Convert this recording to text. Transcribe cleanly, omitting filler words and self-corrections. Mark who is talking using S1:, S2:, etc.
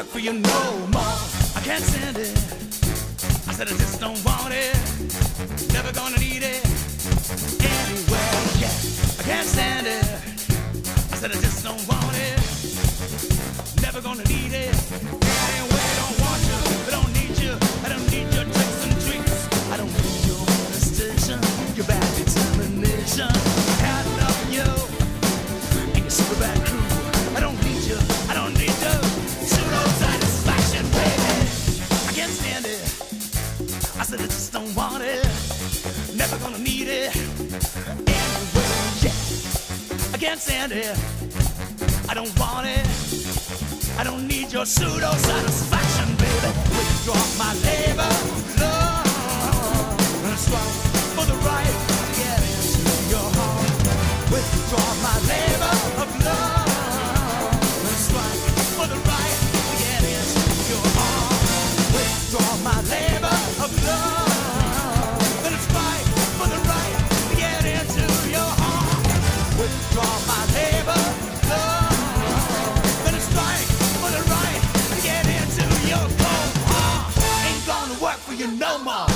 S1: work for you no more. I can't stand it. I said I just don't want it. Never gonna need it anywhere. Yeah, I can't stand it. I said I just don't want it. Never gonna need it anywhere. Don't want you. I don't need you. I don't need your tricks and treats. I don't need your molestation, your bad determination. I love you and your super bad crew. I don't need you. I don't need you. Pseudo satisfaction, baby. I can't stand it. I said I just don't want it. Never gonna need it anyway. Yeah, I can't stand it. I don't want it. I don't need your pseudo satisfaction, baby. Withdraw my labor, love, and strong for the right to get into your heart. Withdraw my labor of love, and strike for the right to get into your heart. Withdraw my labor of love, and strike for the right to get into your heart. Withdraw my labor of love, and strike for the right to get into your cold heart. Ain't gonna work for you no more.